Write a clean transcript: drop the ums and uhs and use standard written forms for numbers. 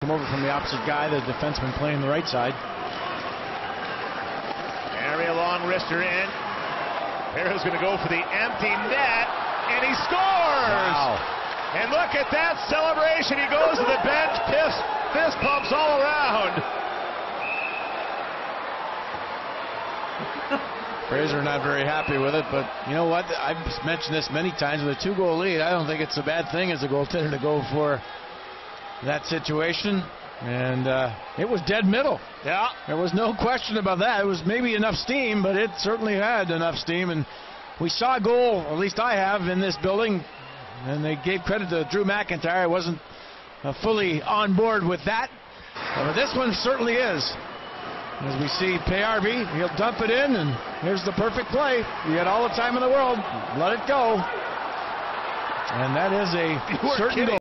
Come over from the opposite guy, the defenseman playing the right side. Area long wrister in. Perra's going to go for the empty net, and he scores! Wow. And look at that celebration. He goes to the bench, fist pumps all around. Fraser not very happy with it, but you know what? I've mentioned this many times. With a 2-goal lead, I don't think it's a bad thing as a goaltender to go for that situation. And it was dead middle. Yeah. There was no question about that. It was maybe enough steam, but it certainly had enough steam. And we saw a goal, at least I have, in this building. And they gave credit to Drew McIntyre. I wasn't fully on board with that. But this one certainly is. As we see PRV, he'll dump it in, and here's the perfect play. You had all the time in the world. Let it go. And that is a certain goal.